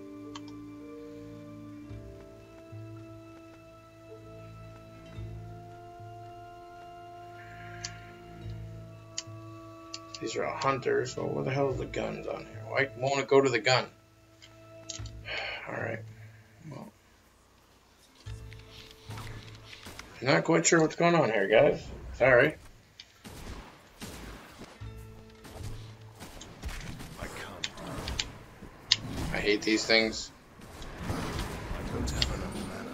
These are all hunters. Well, where the hell is the guns on here? Why won't it go to the gun? Alright. Well, I'm not quite sure what's going on here, guys. Sorry. I can't. I hate these things. I don't have enough mana.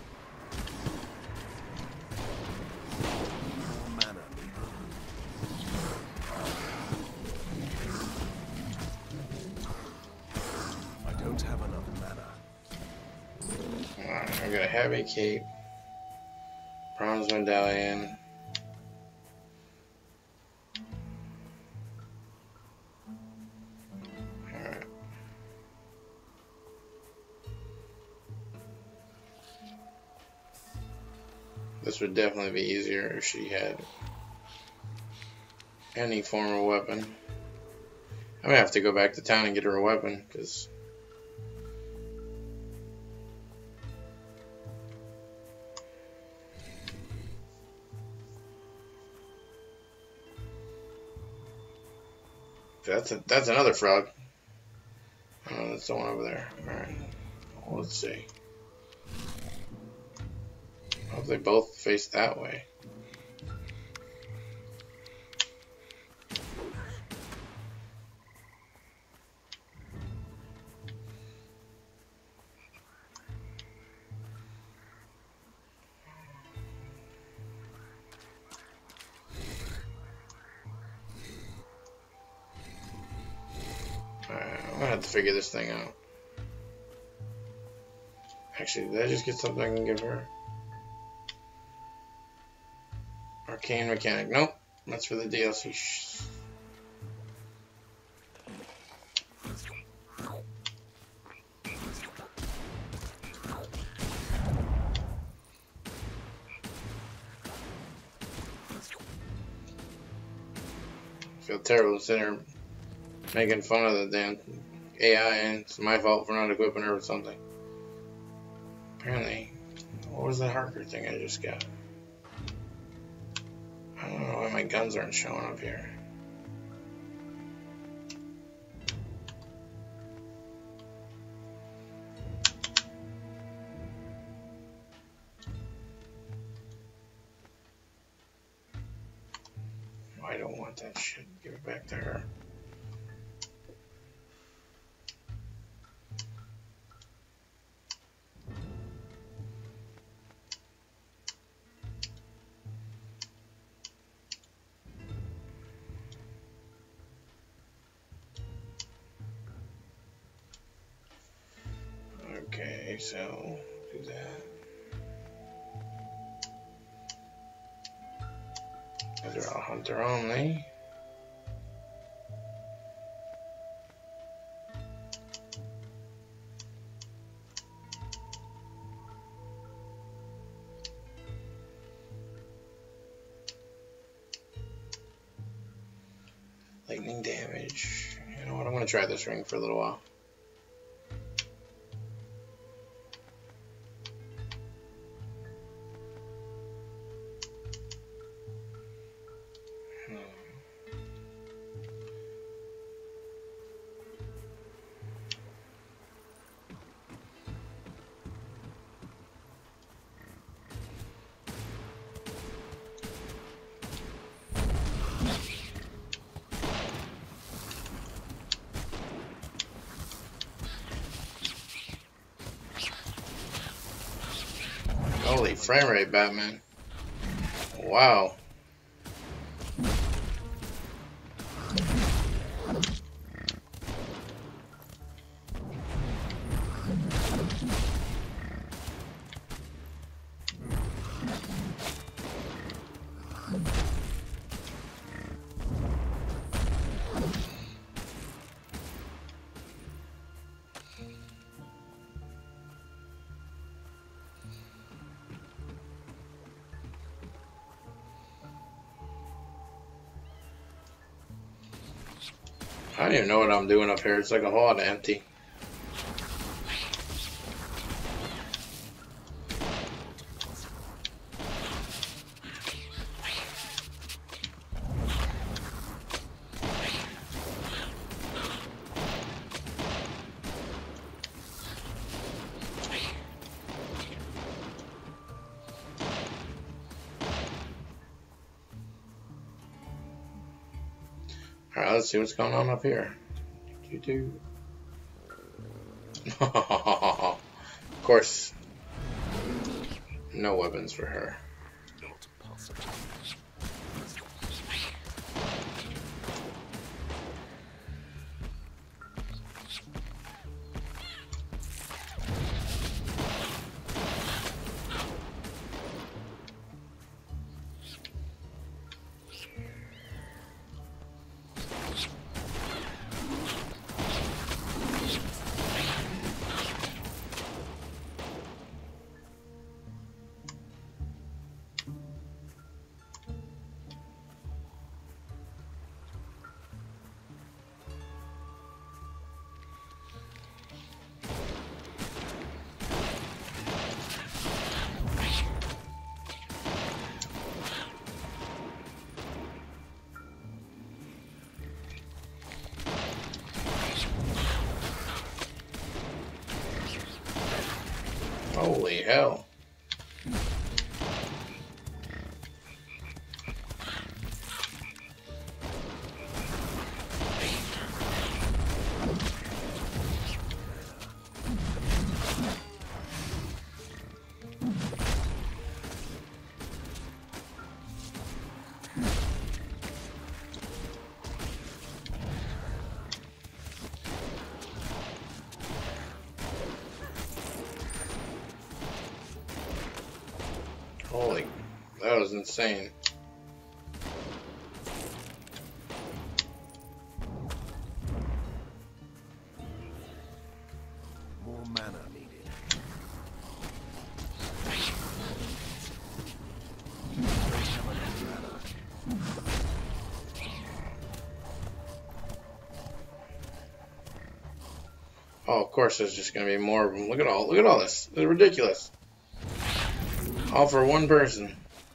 More mana. I don't have enough mana. Alright, I've got a heavy cape. Bronze medallion. Alright. This would definitely be easier if she had any form of weapon. I'm gonna have to go back to town and get her a weapon, because that's another frog. Oh, that's the one over there. Alright. Well, let's see. I hope they both face that way. I'm gonna have to figure this thing out. Actually, did I just get something I can give her? Arcane Mechanic. Nope. That's for the DLC. I feel terrible sitting here making fun of the damn AI, and it's my fault for not equipping her with something. Apparently, what was that Harker thing I just got? I don't know why my guns aren't showing up here. I don't want that shit. Give it back to her. Okay, so do that. Those are all hunter only. Lightning damage. You know what? I'm gonna try this ring for a little while. Holy frame rate, Batman. Wow. I don't even know what I'm doing up here. It's like a whole lot of empty. Alright, let's see what's going on up here. Of course, no weapons for her. Not possible. Holy hell. Holy, that was insane. More mana needed. Oh, of course there's just gonna be more of them. Look at all this. It's ridiculous. All for one person.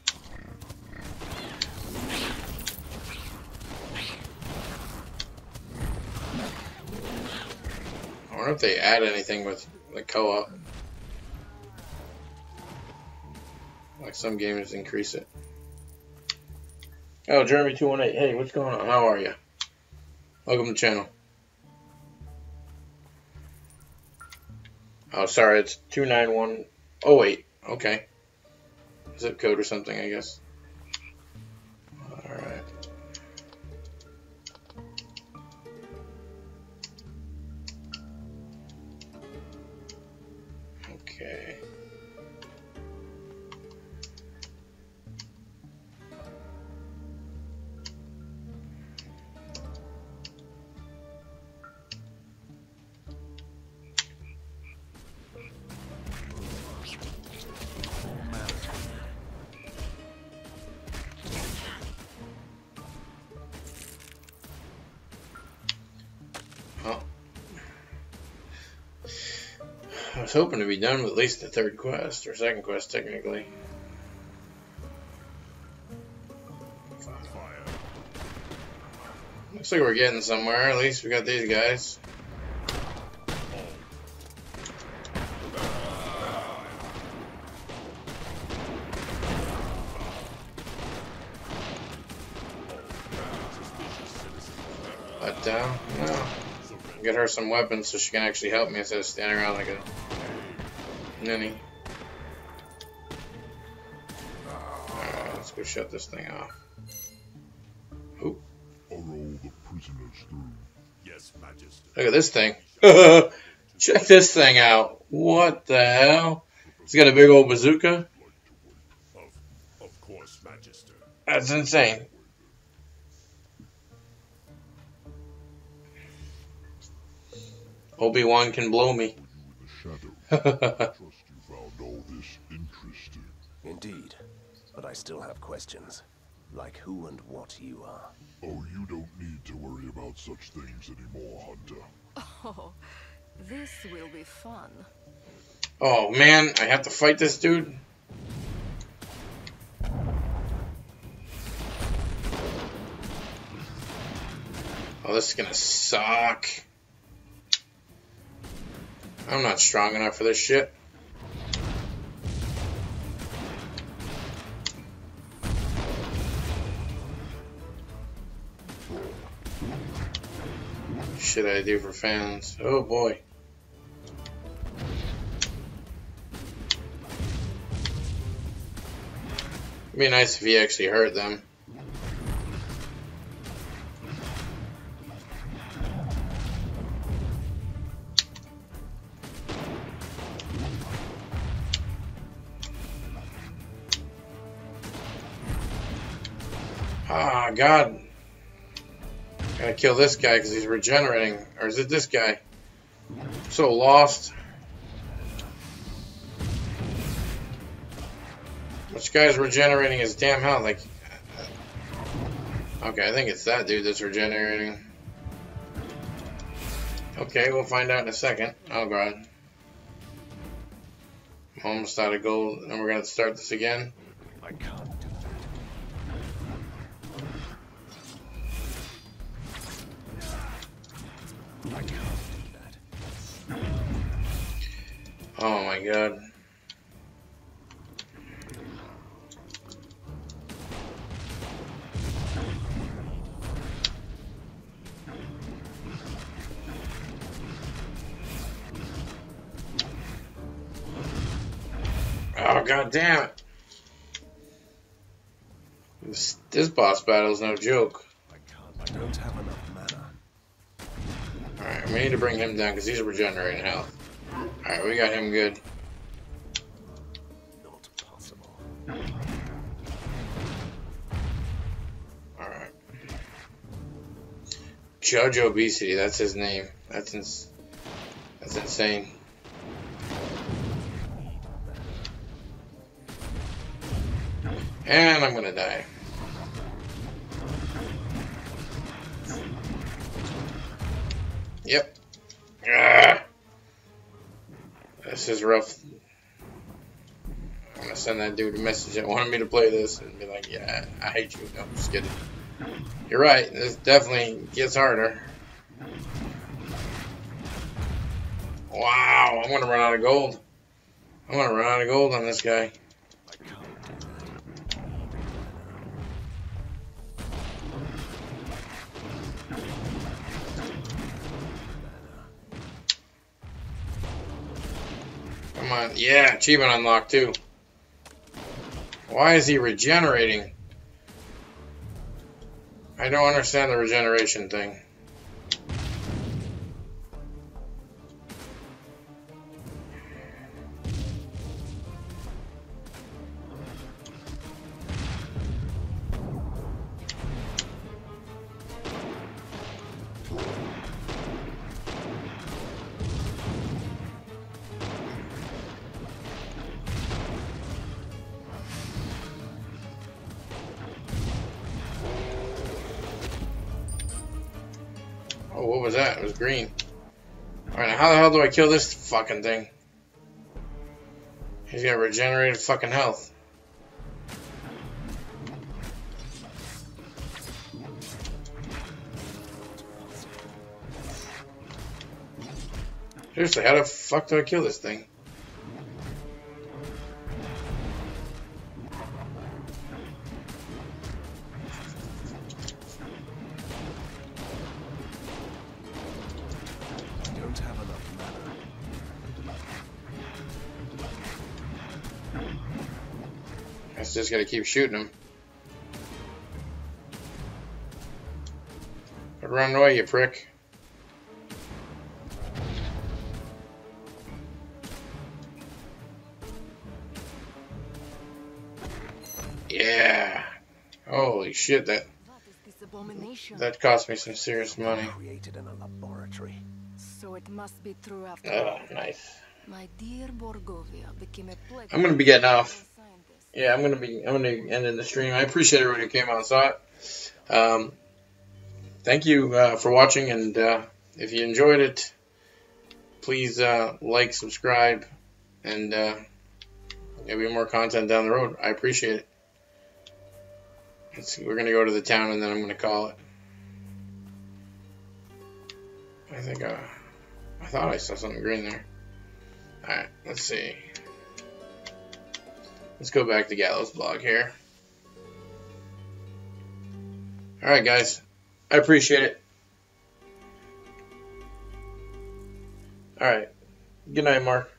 I wonder if they add anything with the co-op. Like some games increase it. Oh, Jeremy218. Hey, what's going on? How are you? Welcome to the channel. Oh, sorry, it's 29108. Okay. Zip code or something, I guess. Alright. Okay. Well, I was hoping to be done with at least the third quest, or second quest, technically. Fire. Looks like we're getting somewhere. At least we got these guys. Let down? No. Get her some weapons so she can actually help me instead of standing around like a ninny. Alright, let's go shut this thing off. Oop. Are all the prisoners through? Yes, Majesty. Look at this thing. Check this thing out. What the hell? It's got a big old bazooka. Of course, Majesty. That's insane. Obi-Wan can blow me. Trust you found all this interesting. Indeed. But I still have questions. Like who and what you are. Oh, you don't need to worry about such things anymore, Hunter. Oh, this will be fun. Oh man, I have to fight this dude? Oh, this is gonna suck. I'm not strong enough for this shit. Shit I do for fans. Oh boy. It'd be nice if he actually hurt them. Ah, God. Gotta kill this guy because he's regenerating. Or is it this guy? I'm so lost. Which guy's regenerating his damn health? Like, okay, I think it's that dude that's regenerating. Okay, we'll find out in a second. Oh, God. I'm almost out of gold, and we're gonna start this again. I can't do that. I can't do that. Oh my God. Oh, god damn it. This boss battle is no joke. I don't have enough mana. Alright, we need to bring him down because he's regenerating health. Alright, we got him good. Not possible. Alright. Judge Obesity, that's his name. That's insane. And I'm gonna die. Yep. Ah. This is rough. I'm gonna send that dude a message that wanted me to play this and be like, yeah, I hate you. No, I'm just kidding. You're right. This definitely gets harder. Wow, I'm gonna run out of gold. I'm gonna run out of gold on this guy. Come on. Yeah, achievement unlocked too. Why is he regenerating? I don't understand the regeneration thing. Oh, what was that? It was green. Alright, now how the hell do I kill this fucking thing? He's got regenerated fucking health. Seriously, how the fuck do I kill this thing? Just gotta keep shooting him. But run away, you prick. Yeah. Holy shit, that cost me some serious money. Created in a laboratory. So it must be true after Oh, nice. My dear Borgovia became a plague. I'm gonna be getting off. Yeah, I'm gonna end the stream. I appreciate everybody who came out and saw it. Thank you for watching, and if you enjoyed it, please like, subscribe, and there'll be more content down the road. I appreciate it. We're gonna go to the town, and then I'm gonna call it. I think I thought I saw something green there. All right, let's see. Let's go back to Gallows blog here. Alright guys, I appreciate it. Alright, good night Mark.